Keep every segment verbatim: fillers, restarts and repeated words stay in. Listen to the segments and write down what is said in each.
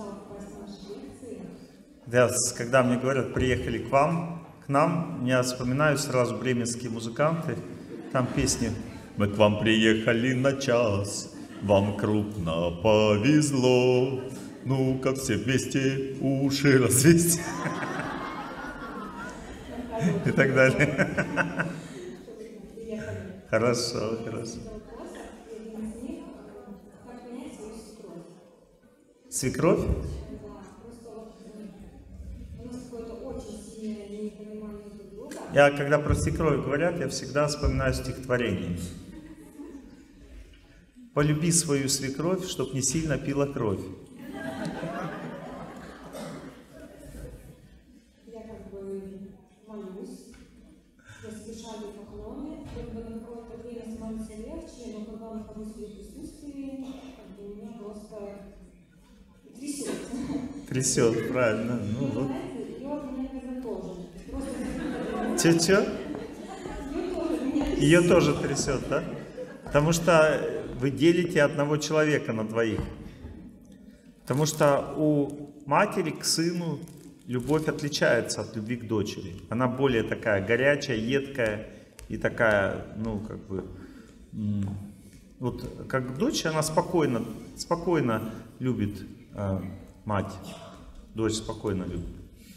Да, когда мне говорят, приехали к вам, к нам, я вспоминаю сразу бременские музыканты, там песни «Мы к вам приехали на час, вам крупно повезло, ну-ка все вместе уши развесьте» и так далее. Хорошо, хорошо. Свекровь? Я, когда про свекровь говорят, я всегда вспоминаю стихотворение. Полюби свою свекровь, чтоб не сильно пила кровь. Я как бы молюсь, я совершаю поклоны, как бы на какое-то время становится легче, но когда нахожусь в ее присутствии, как бы меня просто трясет. Трясет, правильно. Ну, вот. И вот меня, наверное, тоже. Че-че? Ее тоже трясет, да? Потому что вы делите одного человека на двоих. Потому что у матери к сыну любовь отличается от любви к дочери. Она более такая горячая, едкая и такая, ну, как бы... Вот как дочь, она спокойно, спокойно любит э, мать. Дочь спокойно любит.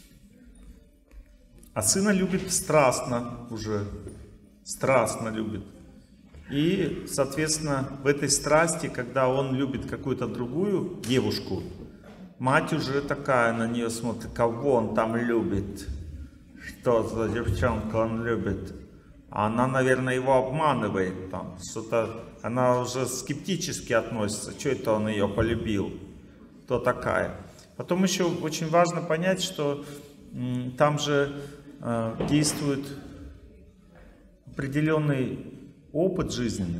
А сына любит страстно уже, страстно любит. И, соответственно, в этой страсти, когда он любит какую-то другую девушку, мать уже такая на нее смотрит, кого он там любит, что за девчонку он любит. А она, наверное, его обманывает там, что-то, она уже скептически относится, что это он ее полюбил, кто такая. Потом еще очень важно понять, что м, там же э, действует определенный опыт жизненный.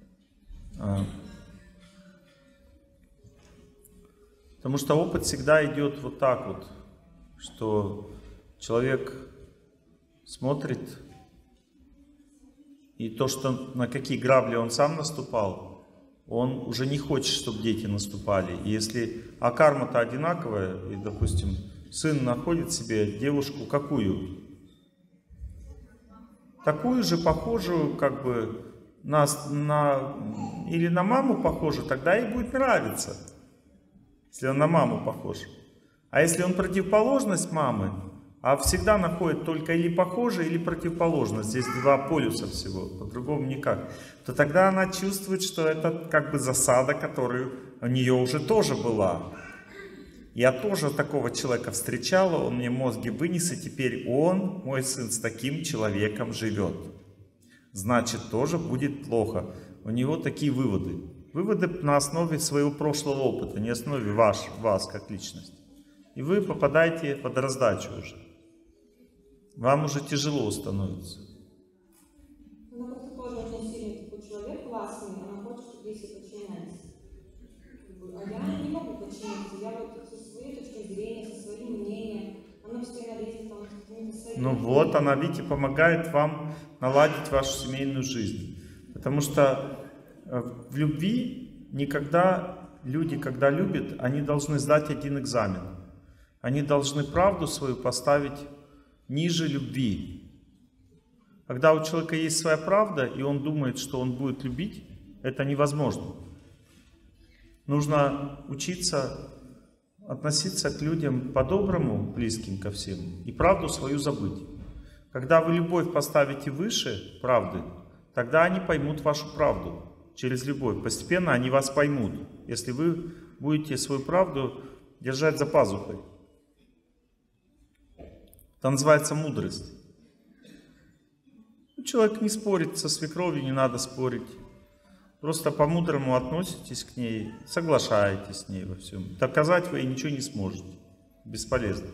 Потому что опыт всегда идет вот так вот, что человек смотрит, и то, что на какие грабли он сам наступал, он уже не хочет, чтобы дети наступали. И если, а карма-то одинаковая, и, допустим, сын находит себе девушку какую? Такую же похожую, как бы, на, на, или на маму похожу, тогда ей будет нравиться, если он на маму похож. А если он противоположность мамы, а всегда находит только или похожее, или противоположность, здесь два полюса всего, по-другому никак, то тогда она чувствует, что это как бы засада, которая у нее уже тоже была. Я тоже такого человека встречала, он мне мозги вынес, и теперь он, мой сын, с таким человеком живет. Значит, тоже будет плохо. У него такие выводы. Выводы на основе своего прошлого опыта, не основе ваш, вас как личность. И вы попадаете под раздачу уже. Вам уже тяжело становится. Она просто тоже очень сильный такой человек, классный, она хочет, чтобы ей все подчинялись. А я не могу подчиниться, я вот со своей точки зрения, со своим мнением, она постоянно лезет там с какими-то советами. Ну вот, она, видите, помогает вам наладить вашу семейную жизнь. Потому что в любви никогда, люди, когда любят, они должны сдать один экзамен. Они должны правду свою поставить ниже любви. Когда у человека есть своя правда, и он думает, что он будет любить, это невозможно. Нужно учиться относиться к людям по-доброму, близким ко всем, и правду свою забыть. Когда вы любовь поставите выше правды, тогда они поймут вашу правду через любовь. Постепенно они вас поймут, если вы будете свою правду держать за пазухой. Это называется мудрость. Человек не спорит со свекровью, не надо спорить. Просто по-мудрому относитесь к ней, соглашаетесь с ней во всем. Доказать вы ничего не сможете. Бесполезно.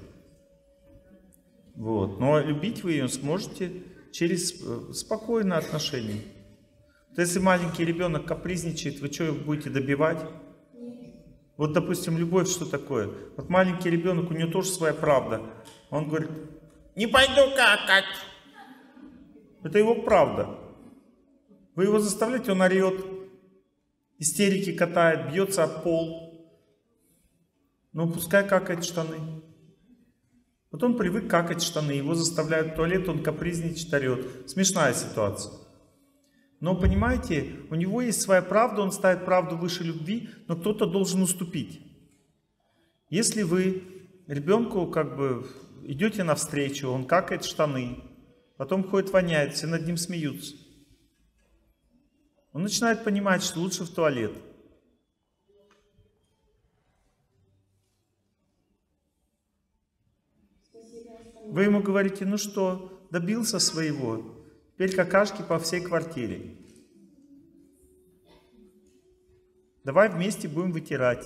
Вот. Но любить вы ее сможете через спокойное отношение. Вот если маленький ребенок капризничает, вы что, его будете добивать? Вот, допустим, любовь что такое? Вот маленький ребенок, у него тоже своя правда. Он говорит, не пойду какать. Это его правда. Вы его заставляете, он орет, истерики катает, бьется об пол. Ну, пускай какает в штаны. Вот он привык какать в штаны, его заставляют в туалет, он капризничает, орет. Смешная ситуация. Но понимаете, у него есть своя правда, он ставит правду выше любви, но кто-то должен уступить. Если вы ребенку как бы идете навстречу, он какает в штаны, потом ходит, воняет, все над ним смеются. Он начинает понимать, что лучше в туалет. Вы ему говорите, ну что, добился своего, теперь какашки по всей квартире. Давай вместе будем вытирать.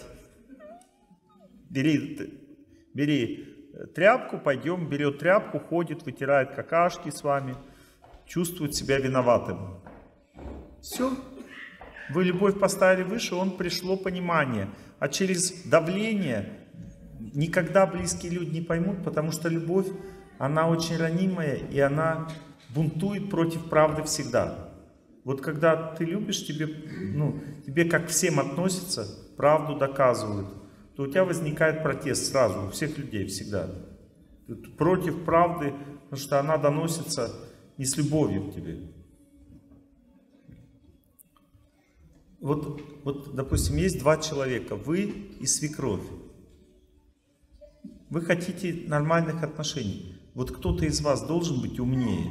Бери, бери тряпку, пойдем, берет тряпку, ходит, вытирает какашки с вами, чувствует себя виноватым. Все. Вы любовь поставили выше, он пришло понимание. А через давление никогда близкие люди не поймут, потому что любовь, она очень ранимая, и она бунтует против правды всегда. Вот когда ты любишь, тебе, ну, тебе как всем относятся, правду доказывают, то у тебя возникает протест сразу, у всех людей всегда. Против правды, потому что она доносится не с любовью к тебе. Вот, вот, допустим, есть два человека, вы и свекровь. Вы хотите нормальных отношений. Вот кто-то из вас должен быть умнее.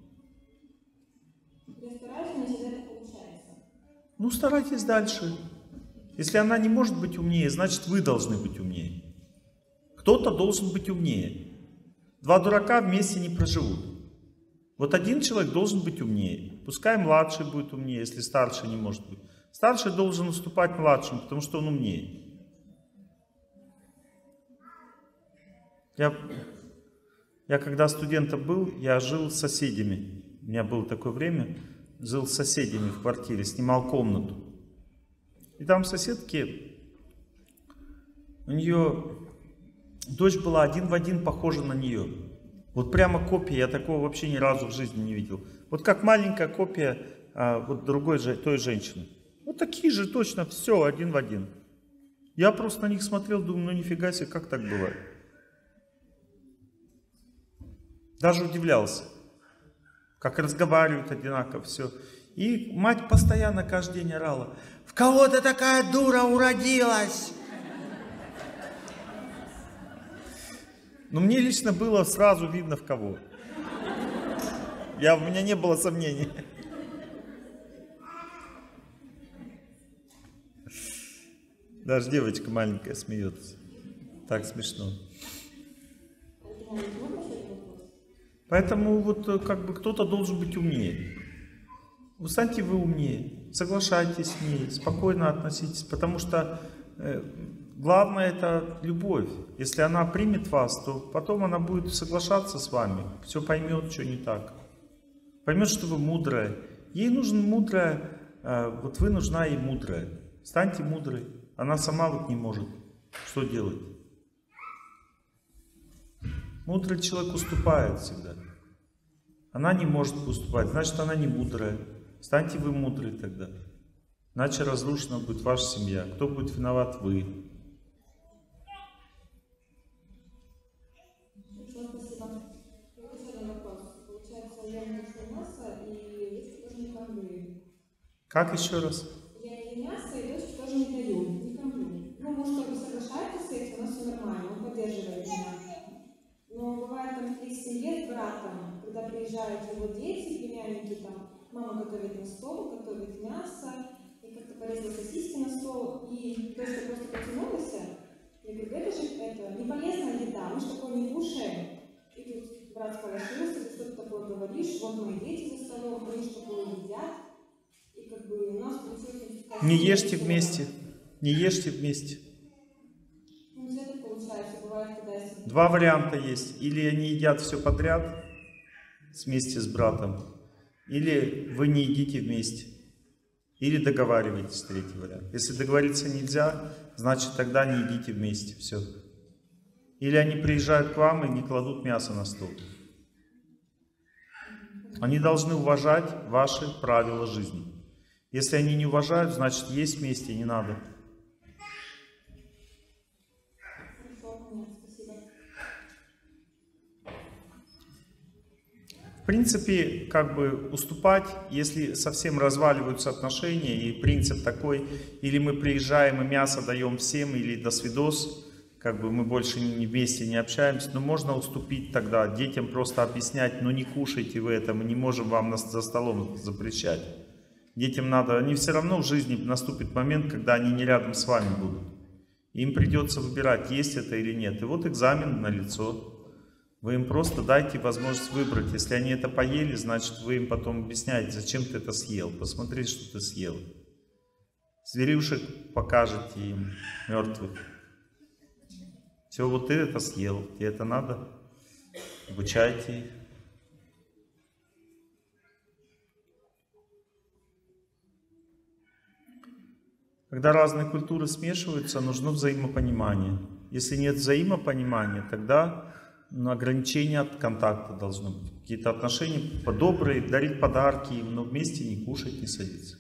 Я стараюсь, но всегда это получается. Ну, старайтесь дальше. Если она не может быть умнее, значит, вы должны быть умнее. Кто-то должен быть умнее. Два дурака вместе не проживут. Вот один человек должен быть умнее. Пускай младший будет умнее, если старший не может быть. Старший должен уступать младшему, потому что он умнее. Я, я когда студентом был, я жил с соседями. У меня было такое время, жил с соседями в квартире, снимал комнату. И там соседки, у нее дочь была один в один похожа на нее. Вот прямо копия, я такого вообще ни разу в жизни не видел. Вот как маленькая копия а, вот другой же, той женщины. Вот такие же точно, все один в один. Я просто на них смотрел, думаю, ну нифига себе, как так бывает. Даже удивлялся, как разговаривают одинаково, все. И мать постоянно каждый день орала: в кого ты такая дура уродилась? Но мне лично было сразу видно, в кого. Я, у меня не было сомнений. Даже девочка маленькая смеется. Так смешно. Поэтому вот как бы кто-то должен быть умнее. Станьте вы умнее, соглашайтесь с ней, спокойно относитесь, потому что э, главное это любовь. Если она примет вас, то потом она будет соглашаться с вами, все поймет, что не так. Поймет, что вы мудрая. Ей нужна мудрая, э, вот вы нужна ей мудрая. Станьте мудрой. Она сама вот не может. Что делать? Мудрый человек уступает всегда. Она не может уступать, значит, она не мудрая. Станьте вы мудрые тогда. Иначе разрушена будет ваша семья. Кто будет виноват? Вы. Спасибо. Еще один вопрос. Получается, я не ем мясо, и дочке тоже не кормлю. Как еще раз? Я не ем мясо, и дочке тоже не даю, не кормлю. Ну, может, как бы соглашается с этим, у нас все нормально, он поддерживает меня. Но бывает конфликт в семье с братом, когда приезжают его дети, племянники, там, мама готовит на стол, готовит мясо, и как-то порезала сосиски на стол, и дочка просто потянулась. Я говорю, это же это, не полезная еда, мы же такое не кушаем. И тут брат сполошился, ты что-то такое говоришь, вот мои дети за столом, они же такое едят. И как бы у нас получилось... Не ешьте вместе, не ешьте вместе. Ну, это получается, бывает, когда я... Два варианта есть. Или они едят все подряд вместе с братом, или вы не едите вместе. Или договариваетесь, третий вариант. Если договориться нельзя, значит тогда не едите вместе. Все. Или они приезжают к вам и не кладут мясо на стол. Они должны уважать ваши правила жизни. Если они не уважают, значит есть вместе не надо. В принципе, как бы уступать, если совсем разваливаются отношения, и принцип такой, или мы приезжаем и мясо даем всем, или до свидос, как бы мы больше не вместе не общаемся, но можно уступить тогда, детям просто объяснять, ну не кушайте вы это, мы не можем вам за столом запрещать. Детям надо, они все равно в жизни наступит момент, когда они не рядом с вами будут. Им придется выбирать, есть это или нет. И вот экзамен налицо. Вы им просто дайте возможность выбрать. Если они это поели, значит вы им потом объясняете, зачем ты это съел. Посмотри, что ты съел. Зверюшек покажете им, мертвых. Все, вот ты это съел, тебе это надо. Обучайте их. Когда разные культуры смешиваются, нужно взаимопонимание. Если нет взаимопонимания, тогда ну, ограничения от контакта должны быть. Какие-то отношения добрые, дарить подарки им, но вместе не кушать, не садиться.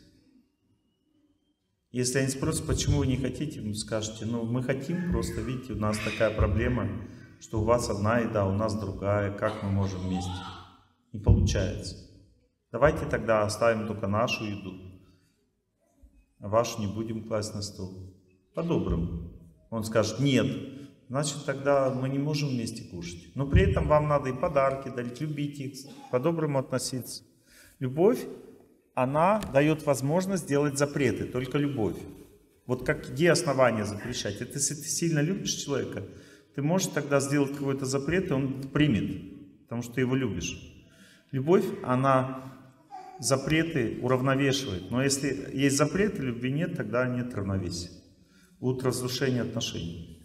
Если они спросят, почему вы не хотите, вы скажете, ну мы хотим, просто видите, у нас такая проблема, что у вас одна еда, у нас другая, как мы можем вместе? Не получается. Давайте тогда оставим только нашу еду. А вашу не будем класть на стол. По-доброму. Он скажет, нет, значит тогда мы не можем вместе кушать. Но при этом вам надо и подарки дарить, любить их, по-доброму относиться. Любовь, она дает возможность делать запреты, только любовь. Вот как, где основания запрещать? Это если ты сильно любишь человека, ты можешь тогда сделать какой-то запрет, и он примет, потому что ты его любишь. Любовь, она запреты уравновешивает. Но если есть запреты, любви нет, тогда нет равновесия. Будут разрушения отношений.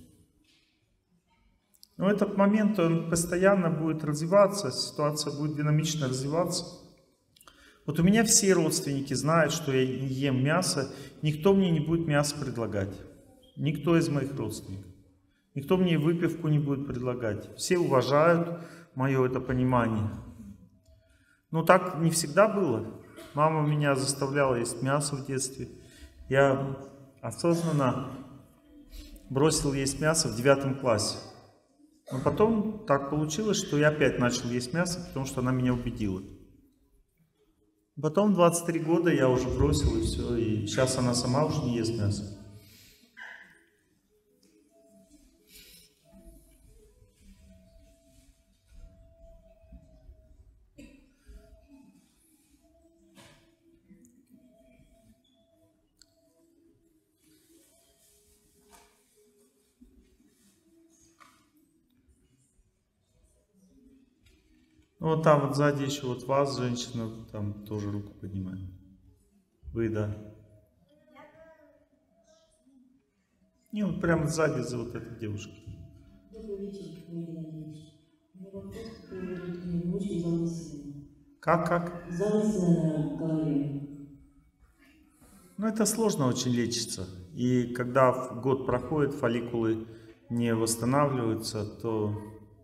Но этот момент, он постоянно будет развиваться, ситуация будет динамично развиваться. Вот у меня все родственники знают, что я не ем мясо, никто мне не будет мясо предлагать. Никто из моих родственников. Никто мне выпивку не будет предлагать. Все уважают мое это понимание. Но так не всегда было. Мама меня заставляла есть мясо в детстве. Я осознанно бросил есть мясо в девятом классе. Но потом так получилось, что я опять начал есть мясо, потому что она меня убедила. Потом в двадцать три года я уже бросил и все. И сейчас она сама уже не ест мясо. Ну, вот там вот сзади еще вот вас, женщина, там тоже руку поднимает. Вы, да. Не, вот прямо сзади за вот этой девушкой. Добрый вечер, Владимир Владимирович. У меня вопрос по поводу внучки залысины. Как, как? Залысина на голове. Ну, это сложно очень лечится. И когда год проходит, фолликулы не восстанавливаются, то...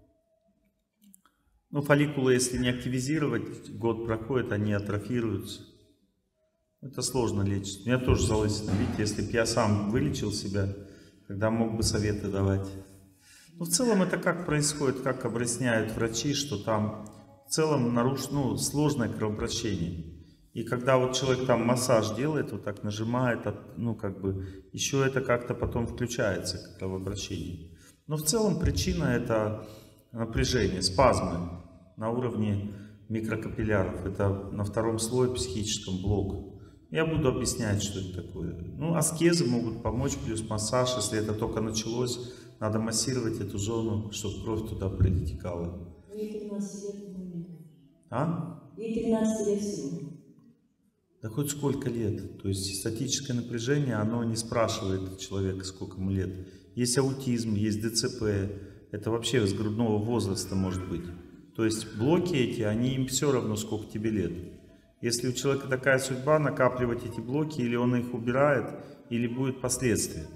Ну, фолликулы, если не активизировать, год проходит, они атрофируются. Это сложно лечить. У меня тоже залысина. Видите, если бы я сам вылечил себя, тогда мог бы советы давать. Но в целом это как происходит, как объясняют врачи, что там в целом нарушено, ну, сложное кровообращение. И когда вот человек там массаж делает, вот так нажимает, ну как бы, еще это как-то потом включается, кровообращение. Но в целом причина это напряжение, спазмы на уровне микрокапилляров. Это на втором слое психическом блок. Я буду объяснять, что это такое. Ну, аскезы могут помочь, плюс массаж. Если это только началось, надо массировать эту зону, чтобы кровь туда притекала. Ей тринадцать лет. А? Ей тринадцать лет всего. Да хоть сколько лет. То есть статическое напряжение, оно не спрашивает человека, сколько ему лет. Есть аутизм, есть ДЦП. Это вообще с грудного возраста может быть. То есть блоки эти, они им все равно, сколько тебе лет. Если у человека такая судьба, накапливать эти блоки, или он их убирает, или будет последствия.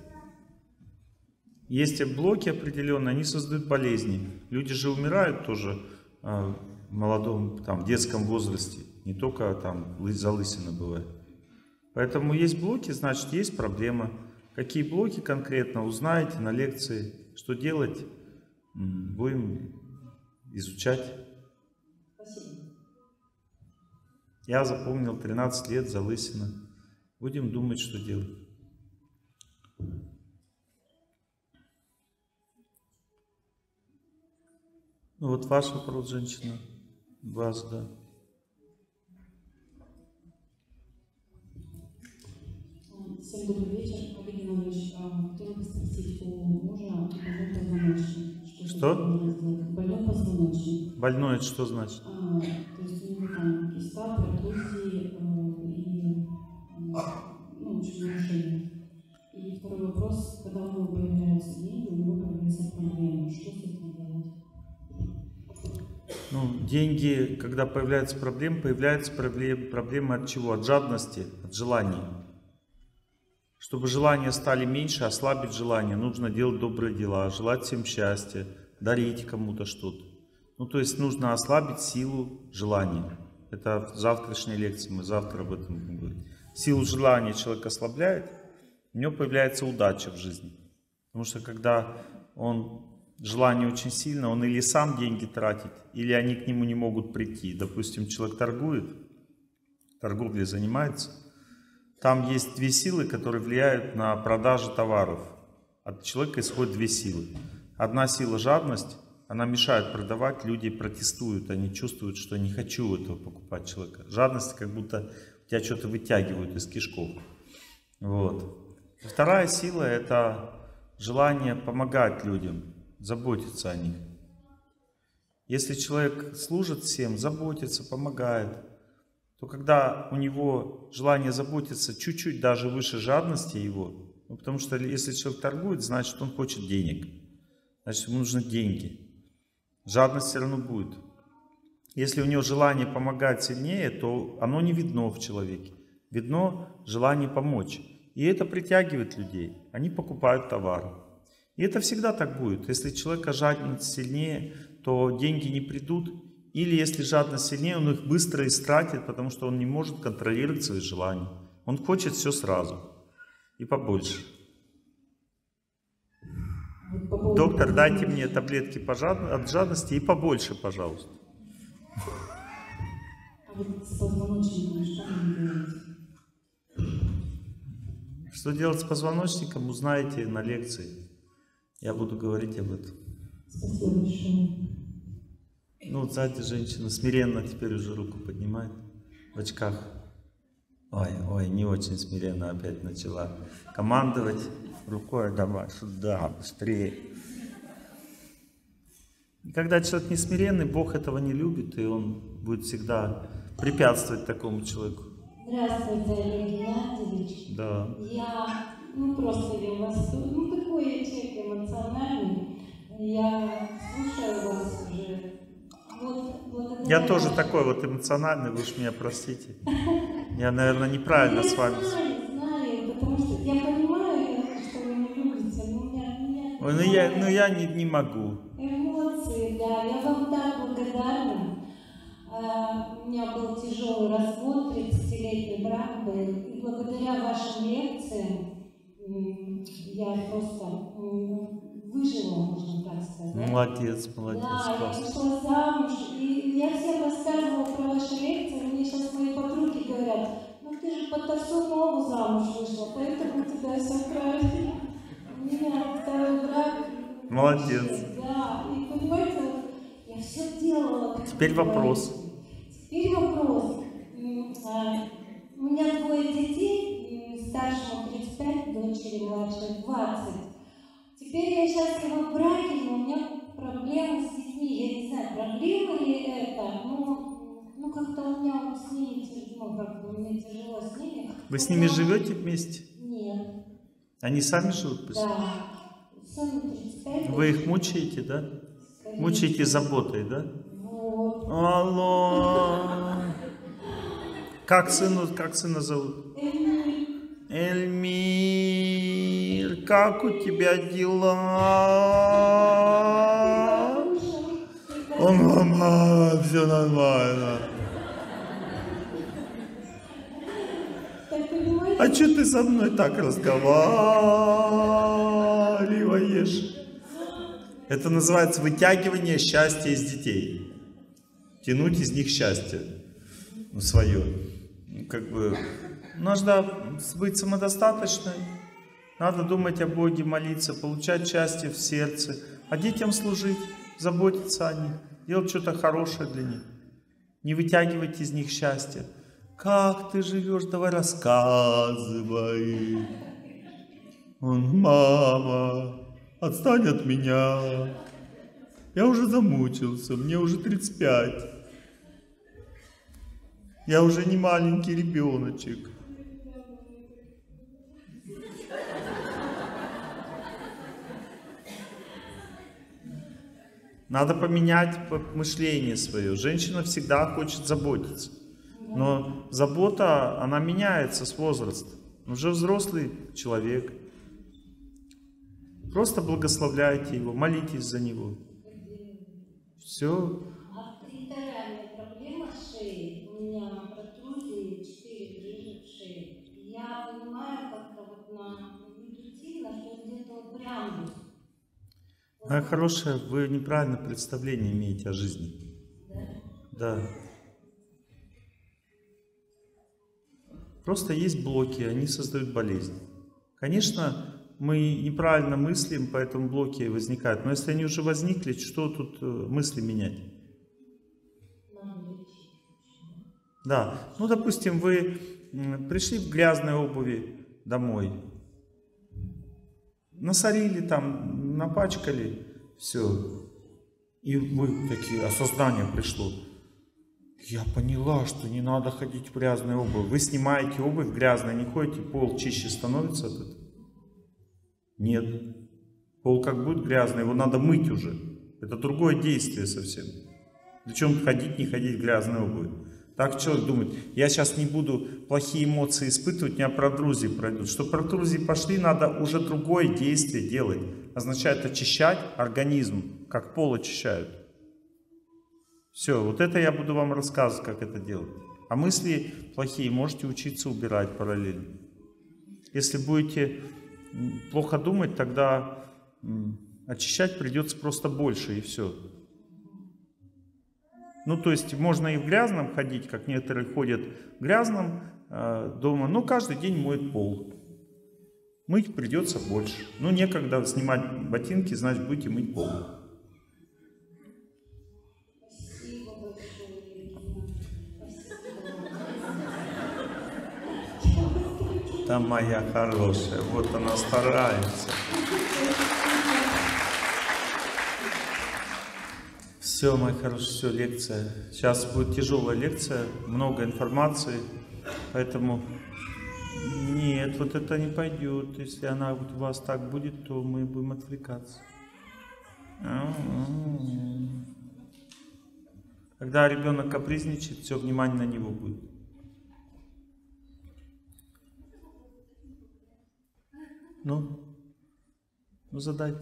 Есть блоки определенные, они создают болезни. Люди же умирают тоже э, в молодом, там, детском возрасте. Не только там залысина бывает. Поэтому есть блоки, значит есть проблема. Какие блоки конкретно, узнаете на лекции. Что делать, будем изучать. Спасибо. Я запомнил тринадцать лет, залысина. Будем думать, что делать. Ну вот ваш вопрос, женщина. Вас, да. Всем добрый вечер, Олег Иванович. Хотела бы спросить у мужа больной позвоночник. Что? Больной позвоночник. Больной это что значит? А, то есть у него там киста, протрузии э, и ну, в общем, нарушения. И второй вопрос, когда у него появляются деньги, у него появляются проблемы. Что с этим делать? Ну, деньги, когда появляются проблемы, появляются проблемы, проблемы от чего? От жадности, от желания. Чтобы желания стали меньше, ослабить желание, нужно делать добрые дела, желать всем счастья, дарить кому-то что-то. Ну, то есть нужно ослабить силу желания. Это в завтрашней лекции, мы завтра об этом будем говорить. Силу желания человек ослабляет, у него появляется удача в жизни. Потому что когда он желание очень сильно, он или сам деньги тратит, или они к нему не могут прийти. Допустим, человек торгует, торговлей занимается. Там есть две силы, которые влияют на продажу товаров. От человека исходят две силы. Одна сила — жадность, она мешает продавать, люди протестуют, они чувствуют, что не хочу этого покупать человека. Жадность, как будто тебя что-то вытягивают из кишков. Вот. Вторая сила — это желание помогать людям, заботиться о них. Если человек служит всем, заботится, помогает, то когда у него желание заботиться чуть-чуть даже выше жадности его, ну, потому что если человек торгует, значит он хочет денег, значит ему нужны деньги. Жадность все равно будет. Если у него желание помогать сильнее, то оно не видно в человеке. Видно желание помочь. И это притягивает людей. Они покупают товары. И это всегда так будет. Если человека жадность сильнее, то деньги не придут. Или если жадность сильнее, он их быстро истратит, потому что он не может контролировать свои желания. Он хочет все сразу и побольше. Доктор, дайте мне таблетки от жадности и побольше, пожалуйста. А вот с позвоночником что нам делать? Что делать с позвоночником, узнаете на лекции. Я буду говорить об этом. Спасибо большое. Ну, вот сзади женщина смиренно теперь уже руку поднимает в очках. Ой, ой, не очень смиренно опять начала командовать рукой. Давай сюда, быстрее. И когда человек не смиренный, Бог этого не любит, и он будет всегда препятствовать такому человеку. Здравствуйте, Олег Геннадьевич. Да. Я, ну просто я вас, ну такой я человек эмоциональный. Я слушаю вас уже. Вот, благодаря Я тоже вашему... такой вот эмоциональный, вы уж меня простите. Я, наверное, неправильно я с вами. Знаю, знаю, потому что я понимаю, что вы не любите, но у меня... меня Ой, ну я, ну я не, не могу. Эмоции, да, я вам так благодарна. А, у меня был тяжелый развод, тридцатилетний брак был, и благодаря вашим лекциям я просто выжила, можно так сказать. Молодец, молодец. Да, класс. я вышла замуж, и я всем рассказывала про ваши лекции, мне сейчас мои подруги говорят, ну ты же по Тарсунову замуж вышла, поэтому у тебя все правильно. У меня второй брак. Молодец. Да, и понимаете, вот я все делала. Теперь вопрос. Теперь вопрос. У меня двое детей, старшему тридцать пять, дочери младшей двадцать. Теперь я счастлива в браке, но у меня проблемы с детьми. Я не знаю, проблема ли это, но ну, как-то у меня с ними тяжело, как бы мне тяжело с ними. Вы с ними живете вместе? Нет. Они сами живут? По себе? Да. Сыну тридцать пять. Вы их мучаете, да? Конечно. Мучаете заботой, да? Вот. Алло. Как сыну, как сына зовут? Эльмир. Эльмир, как у тебя дела? О, мама, все нормально. А что ты со мной так разговариваешь? Это называется вытягивание счастья из детей. Тянуть из них счастье. свое. Как бы нужно быть самодостаточной, надо думать о Боге, молиться, получать счастье в сердце, а детям служить, заботиться о них, делать что-то хорошее для них. Не вытягивать из них счастье. Как ты живешь? Давай рассказывай. Он: мама, отстань от меня. Я уже замучился, мне уже тридцать пять. Я уже не маленький ребеночек. Надо поменять мышление свое. Женщина всегда хочет заботиться. Но забота, она меняется с возрастом. Уже взрослый человек. Просто благословляйте его, молитесь за него. Все. Артериальная проблема шеи. У меня протрузии четыре грыжи в шее. Я понимаю как-то вот на интуитивно, что где-то вот прям. Моя хорошая, вы неправильное представление имеете о жизни. Да. Да. Просто есть блоки, они создают болезнь. Конечно, мы неправильно мыслим, поэтому блоки возникают. Но если они уже возникли, что тут мысли менять? Да. Ну, допустим, вы пришли в грязной обуви домой. Насорили там, напачкали, все. И вы такие, осознание пришло. Я поняла, что не надо ходить в грязной обуви. Вы снимаете обувь грязной, не ходите, пол чище становится от этого? Нет. Пол как будет грязный, его надо мыть уже. Это другое действие совсем. Причем ходить, не ходить в грязной обуви. Так человек думает, я сейчас не буду плохие эмоции испытывать, у меня протрузии пройдут. Чтобы протрузии пошли, надо уже другое действие делать. Означает очищать организм, как пол очищают. Все, вот это я буду вам рассказывать, как это делать. А мысли плохие можете учиться убирать параллельно. Если будете плохо думать, тогда очищать придется просто больше, и все. Ну, то есть можно и в грязном ходить, как некоторые ходят в грязном э, дома, но каждый день моет пол. Мыть придется больше. Ну, некогда снимать ботинки, значит, будете мыть пол. Спасибо большое. Там моя хорошая, вот она старается. Все, мои хорошие, все, лекция. Сейчас будет тяжелая лекция, много информации, поэтому нет, вот это не пойдет. Если она вот у вас так будет, то мы будем отвлекаться. Когда ребенок капризничает, все, внимание на него будет. Ну, ну задайте.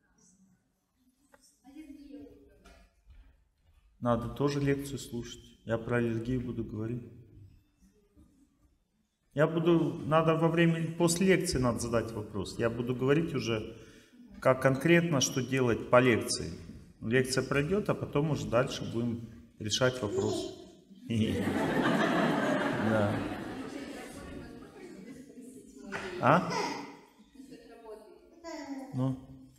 Надо тоже лекцию слушать. Я про аллергию буду говорить. Я буду, надо во время, после лекции надо задать вопрос. Я буду говорить уже, как конкретно, что делать по лекции. Лекция пройдет, а потом уже дальше будем решать вопрос. Да. А? Ну?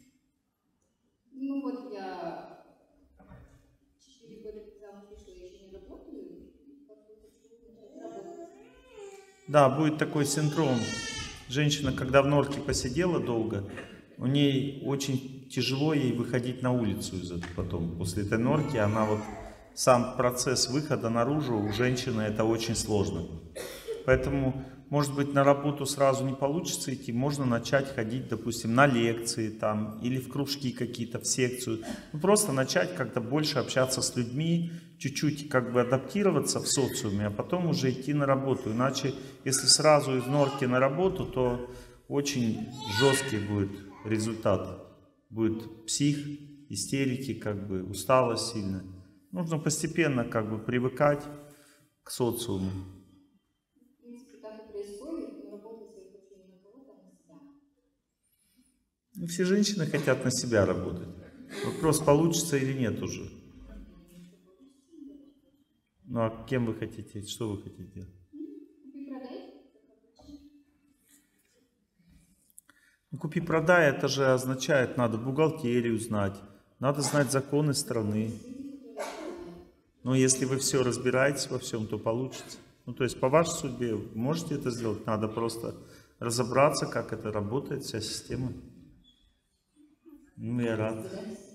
Ну вот я четыре года замуж вышла, я еще не работаю, как-то хочу начать работать. Да, будет такой синдром. Женщина, когда в норке посидела долго, у ней очень тяжело ей выходить на улицу из этого потом. После этой норки она вот, сам процесс выхода наружу у женщины это очень сложно. Поэтому, может быть, на работу сразу не получится идти, можно начать ходить, допустим, на лекции там, или в кружки какие-то, в секцию. Ну, просто начать как-то больше общаться с людьми, чуть-чуть как бы адаптироваться в социуме, а потом уже идти на работу. Иначе, если сразу из норки на работу, то очень жесткий будет результат. Будет псих, истерики, как бы, усталость сильная. Нужно постепенно как бы привыкать к социуму. В принципе, так и происходит, но работать я хочу не на кого-то, а на себя. Ну, все женщины хотят на себя работать. Вопрос, получится или нет уже. Ну а кем вы хотите? Что вы хотите делать? Ну, купи-продай, это же означает, надо бухгалтерию знать, надо знать законы страны. Но если вы все разбираетесь во всем, то получится. Ну, то есть по вашей судьбе вы можете это сделать, надо просто разобраться, как это работает, вся система. Ну, я рад.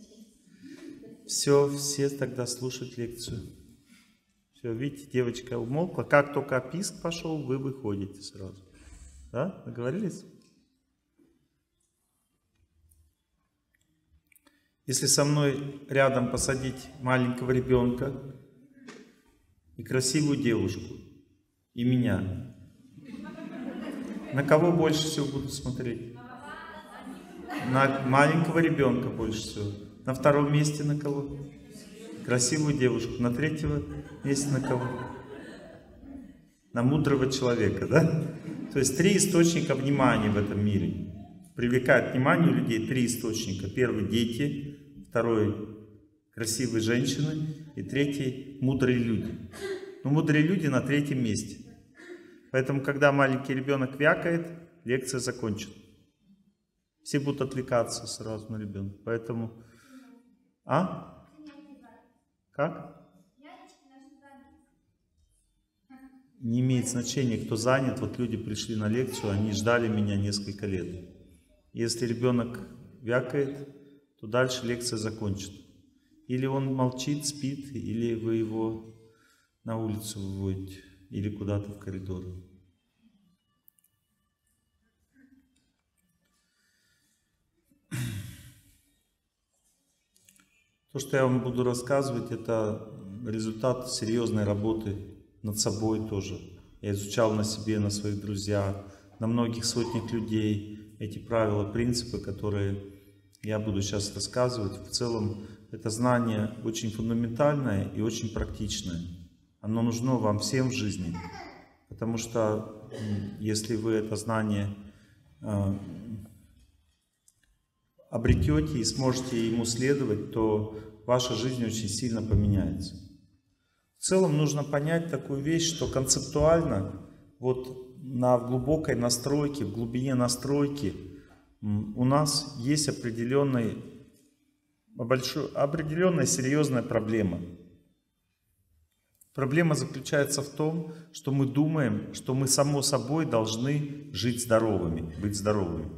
Все, все тогда слушать лекцию. Все, видите, девочка умолкла. Как только писк пошел, вы выходите сразу. Да? Договорились? Если со мной рядом посадить маленького ребенка и красивую девушку, и меня, на кого больше всего буду смотреть? На маленького ребенка больше всего. На втором месте на кого? Красивую девушку. На третьем месте на кого? На мудрого человека, да? То есть три источника внимания в этом мире. Привлекает внимание людей три источника. Первый — дети, второй — красивые женщины, и третий — мудрые люди. Но мудрые люди на третьем месте. Поэтому, когда маленький ребенок вякает, лекция закончена. Все будут отвлекаться сразу на ребенка. Поэтому... А? Как? Не имеет значения, кто занят. Вот люди пришли на лекцию, они ждали меня несколько лет. Если ребенок вякает, то дальше лекция закончена. Или он молчит, спит, или вы его на улицу выводите, или куда-то в коридор. То, что я вам буду рассказывать, это результат серьезной работы над собой тоже. Я изучал на себе, на своих друзьях, на многих сотнях людей эти правила, принципы, которые я буду сейчас рассказывать. В целом, это знание очень фундаментальное и очень практичное. Оно нужно вам всем в жизни, потому что если вы это знание э, обретете и сможете ему следовать, то ваша жизнь очень сильно поменяется. В целом нужно понять такую вещь, что концептуально, вот на глубокой настройке, в глубине настройки у нас есть определенная, большой, определенная серьезная проблема. Проблема заключается в том, что мы думаем, что мы само собой должны жить здоровыми, быть здоровыми.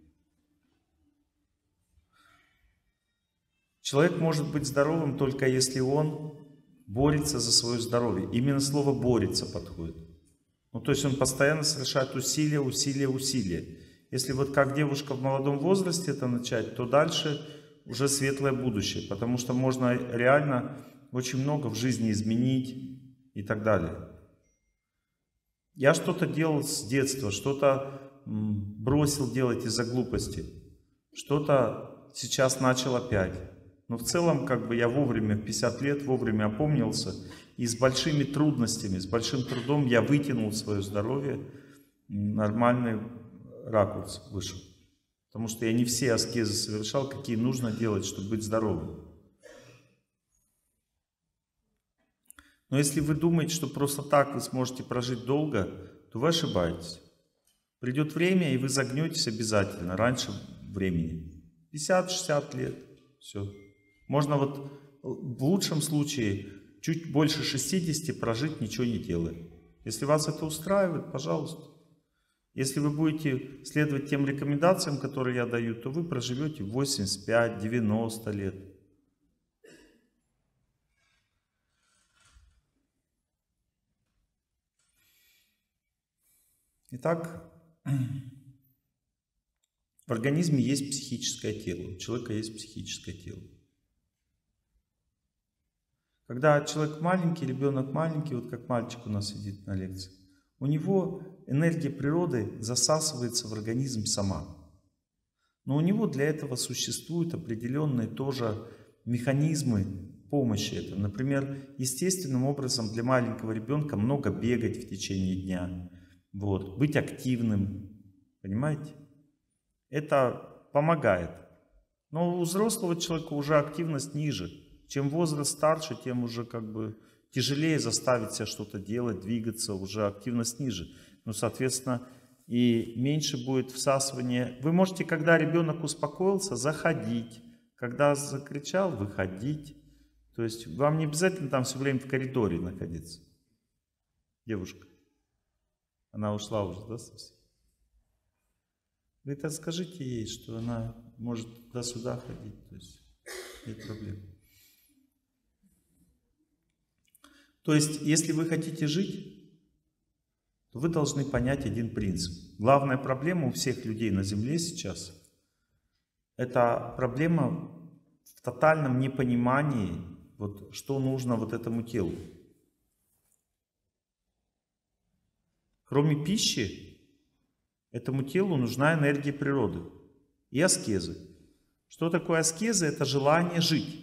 Человек может быть здоровым только если он борется за свое здоровье. Именно слово «борется» подходит. Ну, то есть он постоянно совершает усилия, усилия, усилия. Если вот как девушка в молодом возрасте это начать, то дальше уже светлое будущее. Потому что можно реально очень много в жизни изменить и так далее. Я что-то делал с детства, что-то бросил делать из-за глупости. Что-то сейчас начал опять. Но в целом, как бы я вовремя, в пятьдесят лет, вовремя опомнился. И с большими трудностями, с большим трудом я вытянул свое здоровье, нормальный ракурс вышел. Потому что я не все аскезы совершал, какие нужно делать, чтобы быть здоровым. Но если вы думаете, что просто так вы сможете прожить долго, то вы ошибаетесь. Придет время, и вы загнетесь обязательно, раньше времени. пятьдесят-шестьдесят лет. Все. Можно вот в лучшем случае чуть больше шестидесяти прожить, ничего не делая. Если вас это устраивает, пожалуйста. Если вы будете следовать тем рекомендациям, которые я даю, то вы проживете восемьдесят пять — девяносто лет. Итак, в организме есть психическое тело, у человека есть психическое тело. Когда человек маленький, ребенок маленький, вот как мальчик у нас сидит на лекции, у него энергия природы засасывается в организм сама. Но у него для этого существуют определенные тоже механизмы помощи этому. Например, естественным образом для маленького ребенка много бегать в течение дня, вот, быть активным, понимаете? Это помогает. Но у взрослого человека уже активность ниже. Чем возраст старше, тем уже как бы тяжелее заставить себя что-то делать, двигаться, уже активность ниже. Ну, соответственно, и меньше будет всасывания. Вы можете, когда ребенок успокоился, заходить. Когда закричал, выходить. То есть вам не обязательно там все время в коридоре находиться. Девушка. Она ушла уже, да, совсем? Вы это скажите ей, что она может туда-сюда ходить. То есть нет проблем. То есть, если вы хотите жить, то вы должны понять один принцип. Главная проблема у всех людей на Земле сейчас — это проблема в тотальном непонимании, вот, что нужно вот этому телу. Кроме пищи, этому телу нужна энергия природы и аскезы. Что такое аскеза? Это желание жить.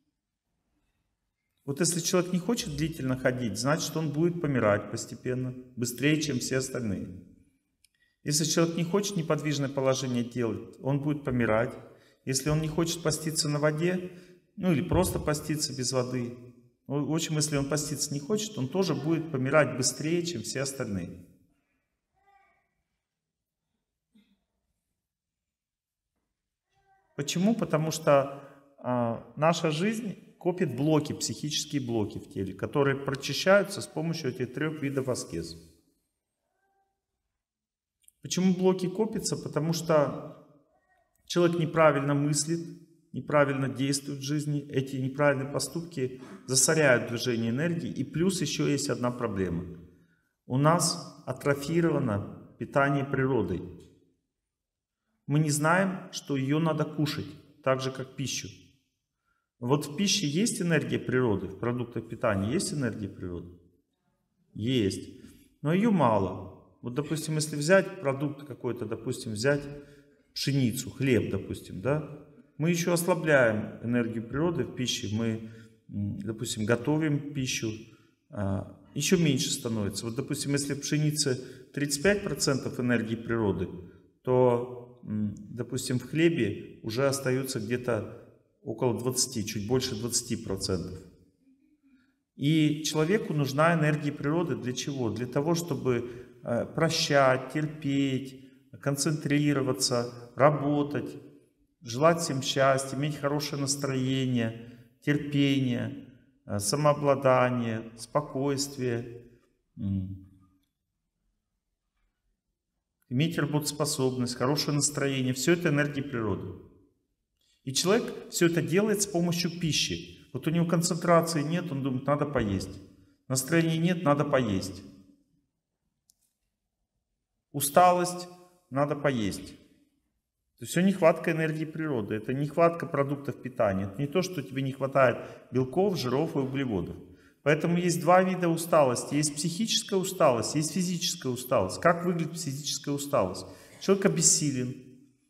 Вот если человек не хочет длительно ходить, значит, он будет помирать постепенно, быстрее, чем все остальные. Если человек не хочет неподвижное положение делать, он будет помирать. Если он не хочет поститься на воде, ну или просто поститься без воды, в общем, если он поститься не хочет, он тоже будет помирать быстрее, чем все остальные. Почему? Потому что а, наша жизнь копит блоки, психические блоки в теле, которые прочищаются с помощью этих трех видов аскез. Почему блоки копятся? Потому что человек неправильно мыслит, неправильно действует в жизни, эти неправильные поступки засоряют движение энергии, и плюс еще есть одна проблема. У нас атрофировано питание природой. Мы не знаем, что ее надо кушать, так же как пищу. Вот в пище есть энергия природы, в продуктах питания есть энергия природы? Есть. Но ее мало. Вот, допустим, если взять продукт какой-то, допустим, взять пшеницу, хлеб, допустим, да, мы еще ослабляем энергию природы в пище. Мы, допустим, готовим пищу, еще меньше становится. Вот, допустим, если в пшенице тридцать пять процентов энергии природы, то, допустим, в хлебе уже остается где-то около двадцати, чуть больше двадцати процентов. И человеку нужна энергия природы для чего? Для того, чтобы прощать, терпеть, концентрироваться, работать, желать всем счастья, иметь хорошее настроение, терпение, самообладание, спокойствие, иметь работоспособность, хорошее настроение. Все это энергия природы. И человек все это делает с помощью пищи. Вот у него концентрации нет, он думает, надо поесть. Настроения нет, надо поесть. Усталость, надо поесть. Это все нехватка энергии природы. Это нехватка продуктов питания. Это не то, что тебе не хватает белков, жиров и углеводов. Поэтому есть два вида усталости. Есть психическая усталость, есть физическая усталость. Как выглядит физическая усталость? Человек обессилен.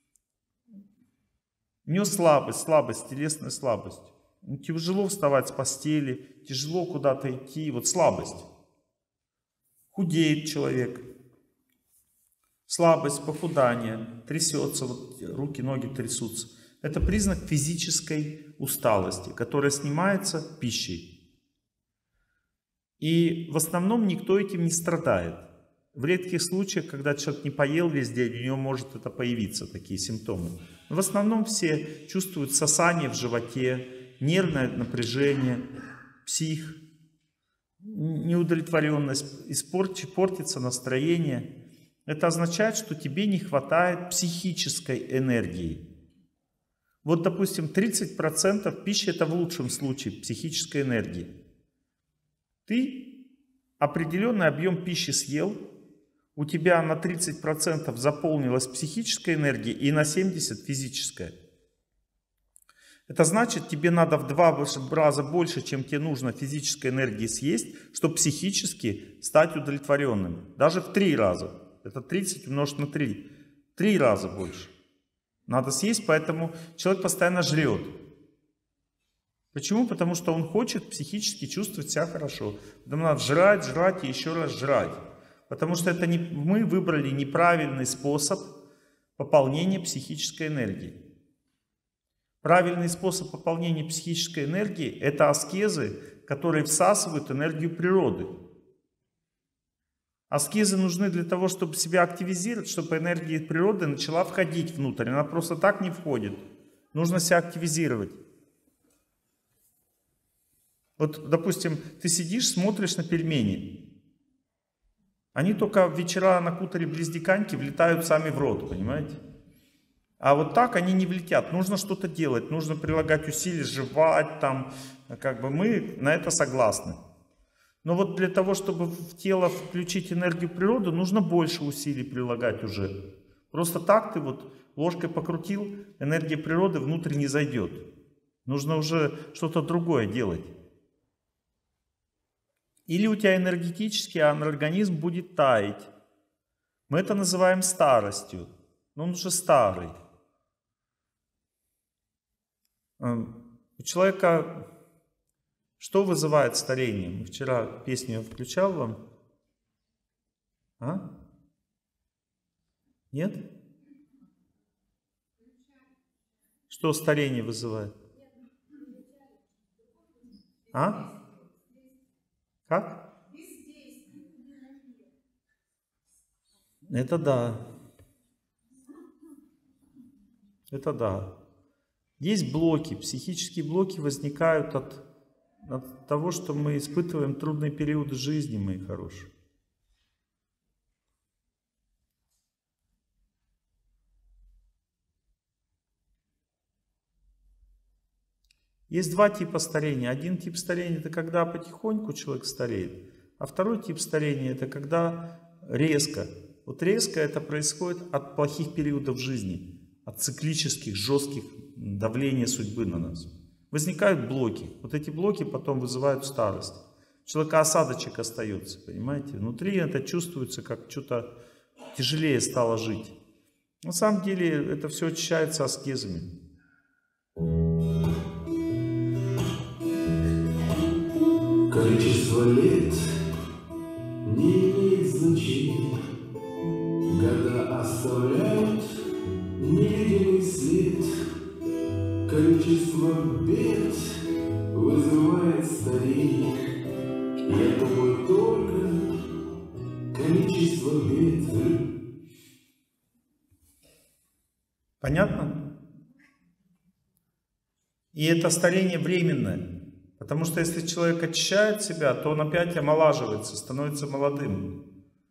У него слабость, слабость, телесная слабость. Тяжело вставать с постели, тяжело куда-то идти. Вот слабость. Худеет человек. Слабость, похудание, трясется, вот руки, ноги трясутся. Это признак физической усталости, которая снимается пищей. И в основном никто этим не страдает. В редких случаях, когда человек не поел весь день, у него может это появиться, такие симптомы. Но в основном все чувствуют сосание в животе, нервное напряжение, псих, неудовлетворенность, портится настроение. Это означает, что тебе не хватает психической энергии. Вот, допустим, тридцать процентов пищи — это в лучшем случае психической энергии. Ты определенный объем пищи съел, у тебя на тридцать процентов заполнилась психическая энергия и на семьдесят процентов физическая. Это значит, тебе надо в два раза больше, чем тебе нужно физической энергии съесть, чтобы психически стать удовлетворенным. Даже в три раза. Это тридцать умножить на три. Три раза больше. Надо съесть, поэтому человек постоянно жрет. Почему? Потому что он хочет психически чувствовать себя хорошо. Поэтому надо жрать, жрать и еще раз жрать. Потому что это не, мы выбрали неправильный способ пополнения психической энергии. Правильный способ пополнения психической энергии – это аскезы, которые всасывают энергию природы. Аскезы нужны для того, чтобы себя активизировать, чтобы энергия природы начала входить внутрь. Она просто так не входит. Нужно себя активизировать. Вот, допустим, ты сидишь, смотришь на пельмени. Они только вечера на хуторе близ Диканьки влетают сами в рот, понимаете? А вот так они не влетят. Нужно что-то делать, нужно прилагать усилия, жевать там. Как бы мы на это согласны. Но вот для того, чтобы в тело включить энергию природы, нужно больше усилий прилагать уже. Просто так ты вот ложкой покрутил, энергия природы внутрь не зайдет. Нужно уже что-то другое делать. Или у тебя энергетический организм будет таять. Мы это называем старостью. Но он уже старый. У человека что вызывает старение? Мы вчера песню включал вам. А? Нет? Что старение вызывает? А? Как? Это да. Это да. Есть блоки, психические блоки возникают от, от того, что мы испытываем трудные периоды жизни, мои хорошие. Есть два типа старения. Один тип старения — это когда потихоньку человек стареет, а второй тип старения — это когда резко. Вот резко это происходит от плохих периодов жизни, от циклических, жестких давления судьбы на нас. Возникают блоки. Вот эти блоки потом вызывают старость. У человека осадочек остается, понимаете? Внутри это чувствуется, как что-то тяжелее стало жить. На самом деле это все очищается аскезами. Количество лет не имеет значения. Года оставляют невидимый след. Количество бед вызывает старение. Я думаю только количество бед. Понятно? И это старение временное. Потому что если человек очищает себя, то он опять омолаживается, становится молодым.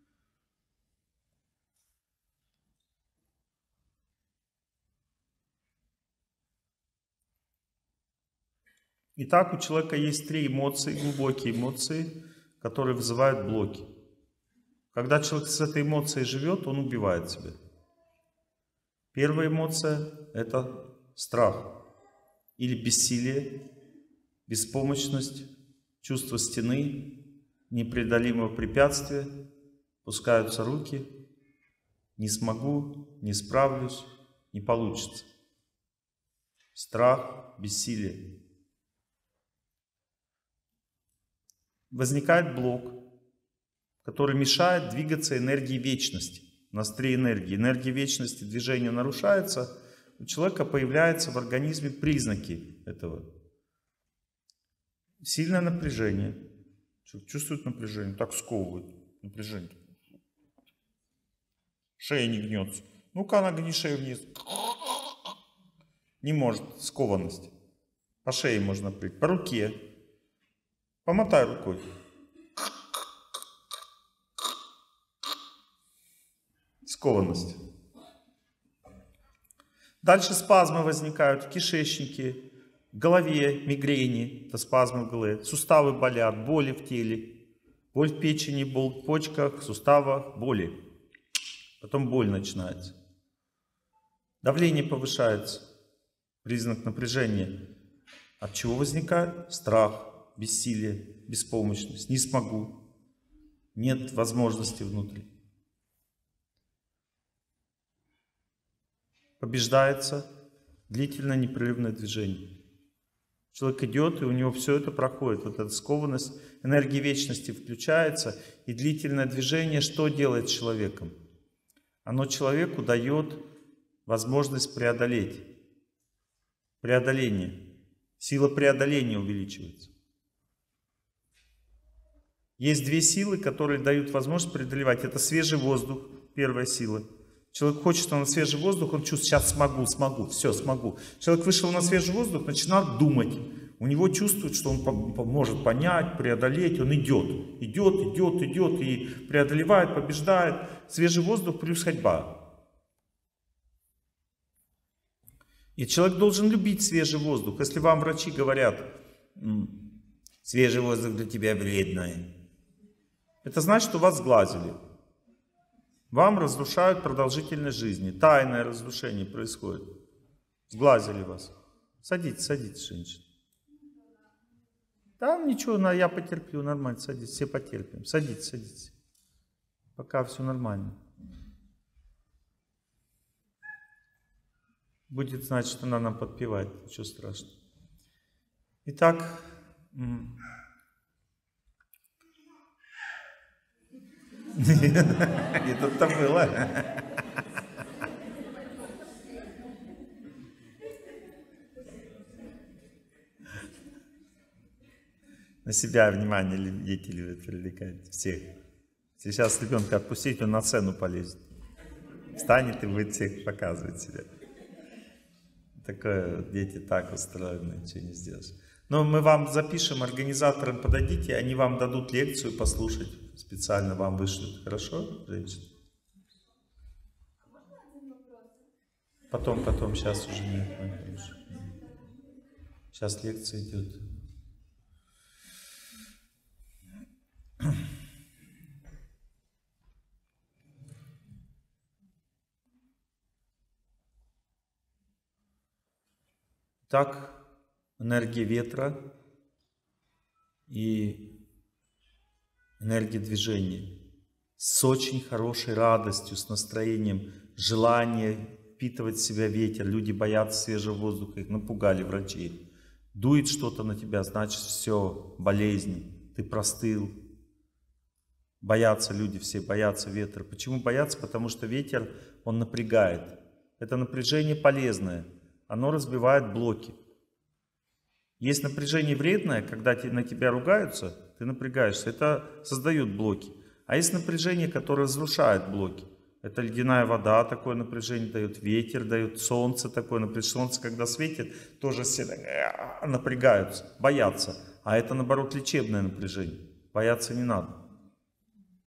Итак, у человека есть три эмоции, глубокие эмоции, которые вызывают блоки. Когда человек с этой эмоцией живет, он убивает себя. Первая эмоция — это страх или бессилие, беспомощность, чувство стены, непреодолимого препятствия, пускаются руки, не смогу, не справлюсь, не получится. Страх, бессилие. Возникает блок, который мешает двигаться энергии вечности. У нас три энергии. Энергия вечности, движение нарушается, у человека появляются в организме признаки этого. Сильное напряжение. Человек чувствует напряжение, так сковывает. Напряжение. Шея не гнется. Ну-ка, нагни шею вниз. Не может. Скованность. По шее можно прийти. По руке. Помотай рукой. Скованность. Дальше спазмы возникают в кишечнике, в голове, мигрени, это спазмы в голове, суставы болят, боли в теле, боль в печени, боль в почках, суставах, боли. Потом боль начинается. Давление повышается, признак напряжения. От чего возникает? Страх, бессилие, беспомощность, не смогу, нет возможности внутри. Побеждается длительное непрерывное движение. Человек идет, и у него все это проходит. Вот эта скованность, энергия вечности включается, и длительное движение что делает с человеком? Оно человеку дает возможность преодолеть. преодоление. Сила преодоления увеличивается. Есть две силы, которые дают возможность преодолевать. Это свежий воздух, первая сила. Человек хочет на свежий воздух, он чувствует, сейчас смогу, смогу, все, смогу. Человек вышел на свежий воздух, начинает думать. У него чувствует, что он может понять, преодолеть, он идет. Идет, идет, идет и преодолевает, побеждает. Свежий воздух плюс ходьба. И человек должен любить свежий воздух. Если вам врачи говорят, свежий воздух для тебя вредный, это значит, что вас сглазили. Вам разрушают продолжительность жизни. Тайное разрушение происходит. Сглазили вас. Садитесь, садитесь, женщина. Там ничего, я потерплю, нормально, садитесь, все потерпим. Садитесь, садитесь. Пока все нормально. Будет, значит, она нам подпевает, ничего страшного. Итак, и тут-то было. На себя внимание дети любят привлекать, всех. Сейчас ребенка отпустить, он на сцену полезет. Встанет и будет всех показывать себя. Такое, дети так устроены, ничего не сделаешь. Но мы вам запишем, организаторам подадите, они вам дадут лекцию послушать, специально вам вышлют. Хорошо, женщина? Потом, потом, сейчас уже нет. Сейчас лекция идет. Так, энергия ветра и энергия движения с очень хорошей радостью, с настроением, желание впитывать в себя ветер. Люди боятся свежего воздуха, их напугали врачи. Дует что-то на тебя, значит все, болезнь, ты простыл. Боятся люди все, боятся ветра. Почему боятся? Потому что ветер, он напрягает. Это напряжение полезное. Оно разбивает блоки. Есть напряжение вредное, когда на тебя ругаются, ты напрягаешься. Это создает блоки. А есть напряжение, которое разрушает блоки. Это ледяная вода, такое напряжение дает, ветер дает, солнце такое напряжение. Солнце, когда светит, тоже все напрягаются, боятся. А это, наоборот, лечебное напряжение. Бояться не надо.